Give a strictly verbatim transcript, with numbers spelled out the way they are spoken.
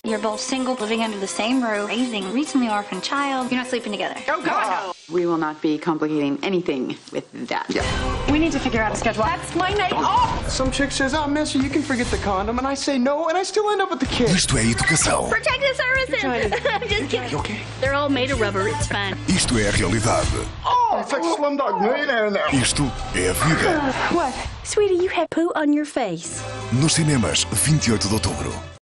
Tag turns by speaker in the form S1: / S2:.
S1: You're both single, living under the same roof, raising a recently orphaned child. You're not sleeping together.
S2: Oh, God!
S3: We will not be complicating anything with that.
S2: Yeah.
S4: We need to figure out a schedule. That's my night off!
S2: Some chick says, oh, miss, you can forget the condom, and I say no, and I still end up with the kid.
S5: Isto é educação.
S1: Protect the services! I'm just kidding.
S2: You okay?
S1: They're all made of rubber, it's fine.
S5: Isto é a realidade.
S2: Oh, it's like Slumdog Millionaire now.
S5: Isto é a vida.
S4: What?
S1: Sweetie, you have poo on your face.
S5: Nos cinemas, vinte e oito de outubro.